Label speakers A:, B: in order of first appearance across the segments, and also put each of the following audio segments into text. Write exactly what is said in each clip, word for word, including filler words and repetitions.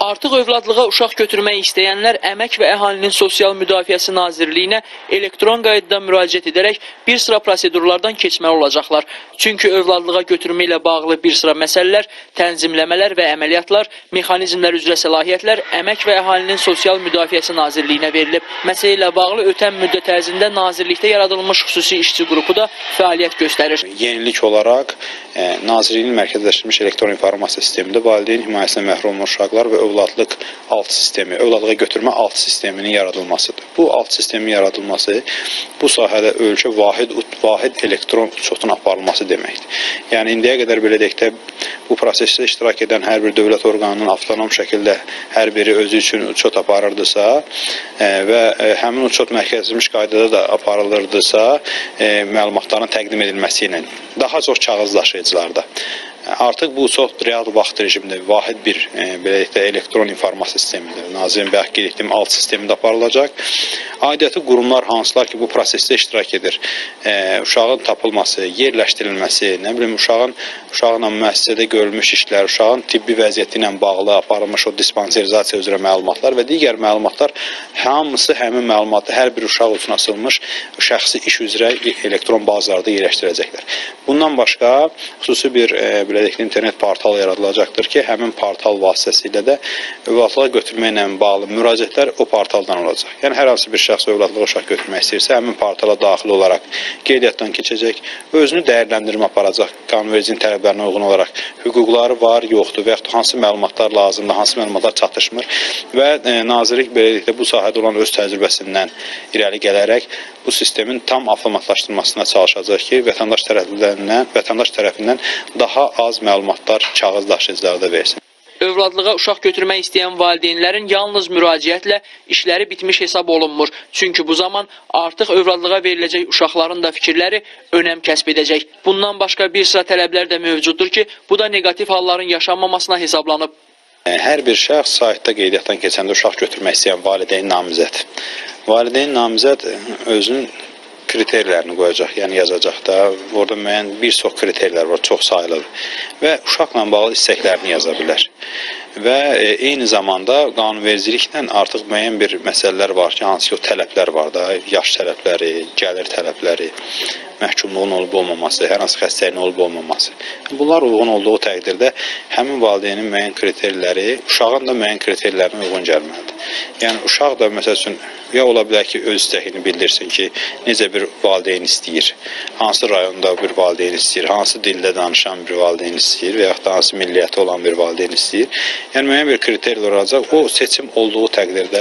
A: Artıq övladlığa uşaq götürmək istəyənlər Əmək və Əhalinin Sosial Müdafiəsi Nazirliyinə elektron qaydada müraciət edərək bir sıra prosedurlardan keçməli olacaqlar. Çünki övladlığa götürmə ilə bağlı bir sıra məsələlər, tənzimləmələr və əməliyyatlar, mexanizmlər üzrə səlahiyyətlər Əmək və Əhalinin Sosial Müdafiəsi Nazirliyinə verilib. Məsələ ilə bağlı ötən müddət ərzində Nazirlikdə yaradılmış xüsusi işçi qrupu da fəaliyyət göstərir.
B: Yenilik olaraq e, Nazirliyin mərkəzləşdirilmiş elektron informasiya sistemində valideyn himayəsindən məhrum olmuş uşaqlar və övladlıq alt sistemi, övladlığa götürmə alt sisteminin yaradılmasıdır. Bu alt sistemin yaradılması bu sahədə ölkə vahid, vahid elektron uçotun aparılması deməkdir. Yəni, indiyə qədər belə deyək də, bu prosesdə iştirak edən hər bir dövlət orqanının avtonom şəkildə hər biri özü üçün uçot aparırdısa e, və e, həmin uçot mərkəzləşdirilmiş qaydada da aparılırdısa, e, məlumatların təqdim edilməsi ilə daha çox kağız daşıyıcılarda. Artıq bu çox real vaxt rejimində vahid bir e, belə deyək də, elektron informasiya sistemində, Nazirin bayaq qeyd etdiyim alt sistemində aparılacaq. Aidiyyatı qurumlar hansılar ki, bu prosesdə iştirak edir, e, uşağın tapılması, yerləşdirilməsi, nə bilim, uşağın, uşağla müəssisədə görülmüş işlər, uşağın tibbi vəziyyəti ilə bağlı aparılmış o dispanserizasiya üzrə məlumatlar və digər məlumatlar hamısı həmin məlumatı hər bir uşaq üçün asılmış şəxsi iş üzrə elektron bazalarda yerləşdirəcəklər. Bundan başqa xüsusi bir e, belə deyək, internet portal yaradılacaqdır ki, həmin portal vasitəsilə də övladlığa götürməklə bağlı müraciətlər o portaldan olacaq. Yəni, hər hansı bir şəxs övladlığa uşaq götürmək istəyirsə, həmin portala daxil olaraq qeydiyyatdan keçəcək, özünü dəyərləndirmə aparacaq, qanunvericinin tələblərinə uyğun olaraq hüquqları var, yoxdur və yaxud hansı məlumatlar lazımdır, hansı məlumatlar çatışmır və e, Nazirlik belə deyək də, bu sahədə olan öz təcrübəsindən irəli gələrək bu sistemin tam avtomatlaşdırılmasına çalışacaq ki, vətəndaş tərəfindən, vətəndaş tərəfindən daha az məlumatlar kağız daşıyıcılarda versin.
A: Övladlığa uşaq götürmək istəyən valideynlərin yalnız müraciətlə işləri bitmiş hesab olunmur. Çünki bu zaman artıq övladlığa veriləcək uşaqların da fikirləri önəm kəsb edəcək. Bundan başqa bir sıra tələblər də mövcuddur ki, bu da negativ halların yaşanmamasına hesablanıb.
B: Hər bir şəxs saytda qeydiyyatdan keçəndə uşaq götürmək istəyən valideyn namizəd. Valideyn namizəd özünün kriterilərini qoyacaq, yəni yazacaq da, orada müəyyən bir çox kriterilər var, çox sayılıdır və uşaqla bağlı istəklərini yaza bilər. Və e, eyni zamanda qanunvericiliklə artıq müəyyən bir məsələlər var ki, hansı ki, o tələblər var da, yaş tələbləri, gəlir tələbləri, məhkumluğun olub-olmaması, hər hansı xəstəliyin olub-olmaması. Bunlar uyğun olduğu təqdirdə həmin valideynin müəyyən kriterləri, uşağın da müəyyən kriterlərinə uyğun gəlməlidir. Yəni, uşaq da, məsəl üçün, ya ola bilər ki, öz istəyini bildirsin ki, necə bir valideyn istəyir, hansı rayonda bir valideyn istəyir, hansı dildə danışan bir valideyn istəyir və yaxud da hansı milliyyəti olan bir valideyn istəyir. Yəni, müəyyən bir kriterlər olacaq. O seçim olduğu təqdirdə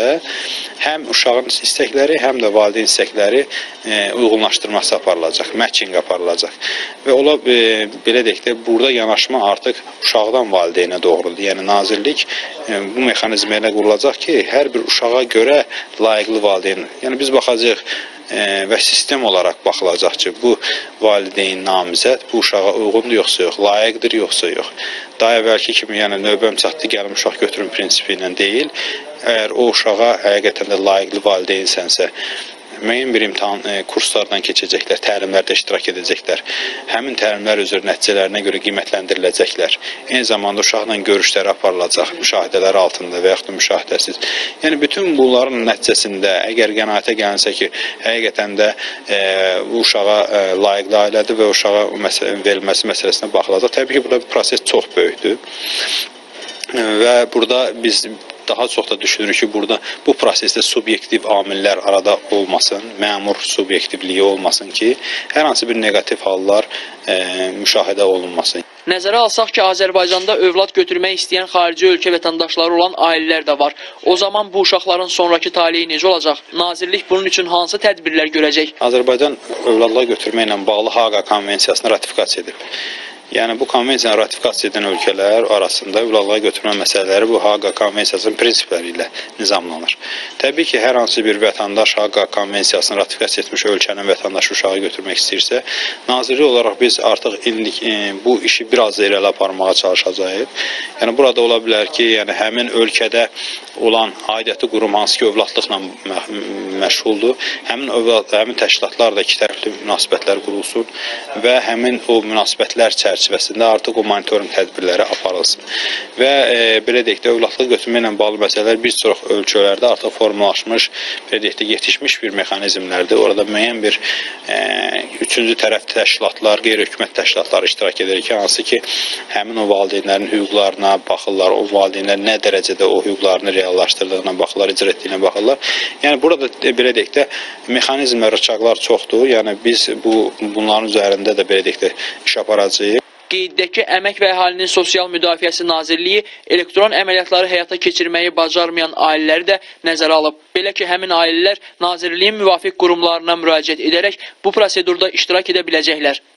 B: həm uşağın istəkləri, həm də valideyn istəkləri e, uyğunlaşdırması aparılacaq, matching aparılacaq. Və ola, e, belə deyək də, burada yanaşma artıq uşaqdan valideynə doğrudur. Yəni, Nazirlik e, bu mexanizmə ilə qurulacaq ki, hər bir uşağa görə layiqli valideyn. Yəni, biz baxacaq e, və sistem olaraq baxılacaq ki, bu valideyn namizəd bu uşağa uyğundur yoxsa yox, layiqdir yoxsa yox. Daha əvvəlki kimi, yəni növbəm çatdı, gəlim uşaq götürün prinsipi ilə deyil. Əgər o uşağa həqiqətən də layiqli valideynsənsə, müəyyən bir imtahan e, kurslardan keçəcəklər, təlimlərdə iştirak edəcəklər. Həmin təlimlər üzrə nəticələrinə görə qiymətləndiriləcəklər. Eyni zamanda uşaqla görüşləri aparılacaq, müşahidələr altında və yaxud da müşahidəsiz. Yəni, bütün bunların nəticəsində əgər qənaətə gəlinsə ki, həqiqətən də e, bu uşağa e, layiqli ailədir və uşağa məsələ, verilməsi məsələsinə baxılacaq. Təbii ki, burada proses çox böyükdür və burada biz daha çox da düşünürük ki, burada bu prosesdə subyektiv amillər arada olmasın, məmur subyektivliyi olmasın ki, hər hansı bir negativ hallar e, müşahidə olunmasın.
A: Nəzərə alsaq ki, Azərbaycanda övlad götürmək istəyən xarici ölkə vətəndaşları olan ailələr də var. O zaman bu uşaqların sonraki taleyi necə olacaq? Nazirlik bunun üçün hansı tədbirlər görəcək?
B: Azərbaycan övladlığa götürməklə bağlı Haqa konvensiyasını ratifikasiya edib. Yəni, bu konvensiyanı ratifikasiya edən ölkələr arasında övladlığa götürmə məsələləri bu Haqa konvensiyasının prinsipləri ilə nizamlanır. Təbii ki, hər hansı bir vətəndaş Haqa konvensiyasını ratifikasiya etmiş ölkənin vətəndaşı uşağı götürmək istəyirsə, nazirlik olaraq biz artıq indi e, bu işi biraz da irəli aparmağa çalışacağıq. Yəni, burada ola bilər ki, yəni, həmin ölkədə olan aidiyyatı qurum hansı ki, övladlıqla məşğuldur, həmin, övlad, həmin təşkilatlar da iki tərəfli münasibətlər qurulsun və həmin o münasibətlər çərçivəsində çərçivəsində artıq o monitorinq tədbirləri aparılsın. Və e, belə deyək də, övladlıq götürmə ilə bağlı məsələlər bir çox ölkələrdə artıq formalaşmış, belə deyək də, yetişmiş bir mexanizmlərdir. Orada müəyyən bir e, üçüncü tərəf təşkilatlar, qeyri-hökumət təşkilatları iştirak edir ki, hansı ki, həmin o valideynlərin hüquqlarına baxırlar, o valideynlər nə dərəcədə o hüquqlarını reallaşdırdığına baxırlar, icra etdiyinə baxırlar. Yəni, burada belə deyək də, mexanizmlər, rıçaqlar çoxdur. Yəni, biz bu, bunların üzərində də belə deyək də, iş aparacağıq.
A: Qeyd edək ki, Əmək və Əhalinin Sosial Müdafiəsi Nazirliyi elektron əməliyyatları həyata keçirməyi bacarmayan ailələri də nəzərə alıb. Belə ki, həmin ailələr Nazirliyin müvafiq qurumlarına müraciət edərək bu prosedurda iştirak edə biləcəklər.